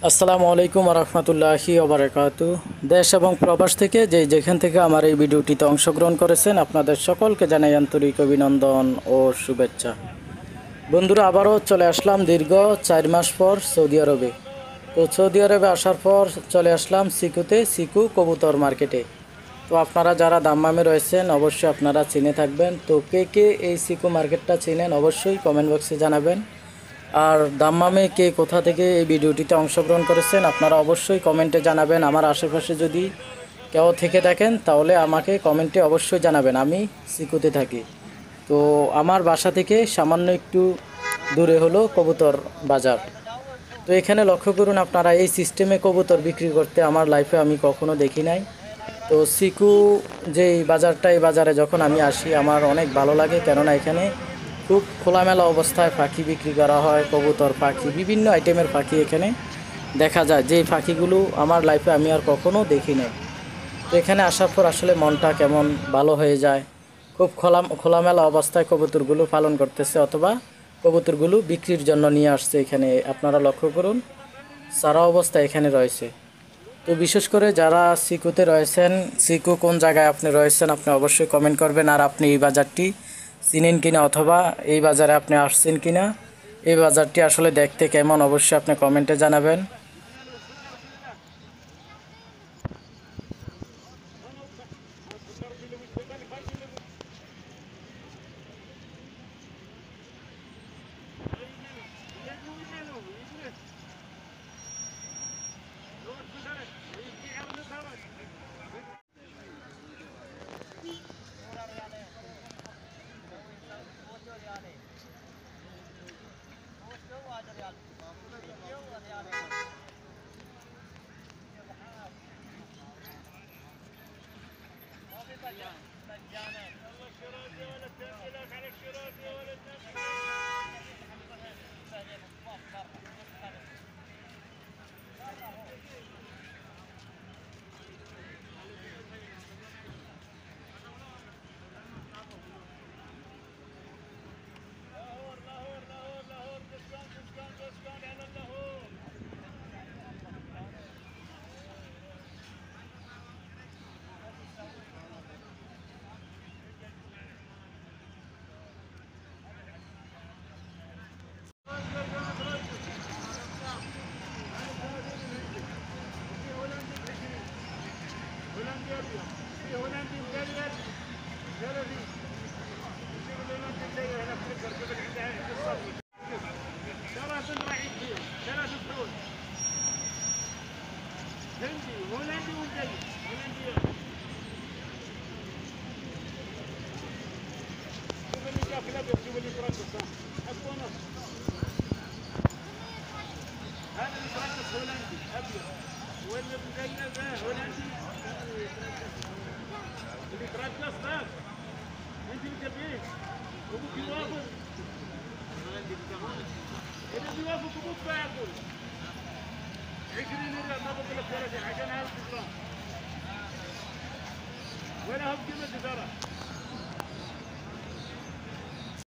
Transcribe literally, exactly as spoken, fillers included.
আসসালামু আলাইকুম রহমতুল্লাহি ওবারাকাতু। দেশ এবং প্রবাস থেকে যে যেখান থেকে আমার এই ভিডিওটিতে অংশগ্রহণ করেছেন আপনাদের সকলকে জানাই আন্তরিক অভিনন্দন ও শুভেচ্ছা। বন্ধুরা, আবারও চলে আসলাম দীর্ঘ চার মাস পর সৌদি আরবে। তো সৌদি আরবে আসার পর চলে আসলাম সিকুতে, সিকু কবুতর মার্কেটে। তো আপনারা যারা দাম্মামে রয়েছেন অবশ্যই আপনারা চিনে থাকবেন। তো কে কে এই সিকু মার্কেটটা চিনেন অবশ্যই কমেন্ট বক্সে জানাবেন। আর দাম্মামে কে কোথা থেকে এই ভিডিওটিতে অংশগ্রহণ করেছেন আপনারা অবশ্যই কমেন্টে জানাবেন। আমার আশেপাশে যদি কেউ থেকে থাকেন তাহলে আমাকে কমেন্টে অবশ্যই জানাবেন। আমি সিকুতে থাকি। তো আমার বাসা থেকে সামান্য একটু দূরে হলো কবুতর বাজার। তো এখানে লক্ষ্য করুন আপনারা, এই সিস্টেমে কবুতর বিক্রি করতে আমার লাইফে আমি কখনো দেখি নাই। তো সিকু যে এই বাজারটা, এই বাজারে যখন আমি আসি আমার অনেক ভালো লাগে, কেননা এখানে খুব খোলামেলা অবস্থায় পাখি বিক্রি করা হয়। কবুতর, পাখি, বিভিন্ন আইটেমের পাখি এখানে দেখা যায়, যেই পাখিগুলো আমার লাইফে আমি আর কখনো দেখি নাই। তো এখানে আসার পর আসলে মনটা কেমন ভালো হয়ে যায়। খুব খোলা খোলামেলা অবস্থায় কবুতরগুলো পালন করতেছে, অথবা কবুতরগুলো বিক্রির জন্য নিয়ে আসছে এখানে। আপনারা লক্ষ্য করুন সারা অবস্থা এখানে রয়েছে। তো বিশেষ করে যারা সিকুতে রয়েছেন, সিকু কোন জায়গায় আপনি রয়েছেন আপনি অবশ্যই কমেন্ট করবেন। আর আপনি এই বাজারটি চিনেন কিনা, অথবা এই বাজারে আপনি আসছেন কিনা, এই বাজারটি আসলে দেখতে কেমন অবশ্যই আপনি কমেন্টে জানাবেন। هندي هولندي وجاي هولندي. شوف اللي جاك الابيض، شوف اللي ترقص حطوا نص. هذا اللي ترقص هولندي ابيض، واللي مقيل ذا هولندي اللي ترقص ذا. انت اللي تبيه ابوك يوافق، اللي بيوافق ابوك بياكل عشرين ريال. ما بقول لك ثلاثين عشان هالقصة ولا هم قيمة ترى.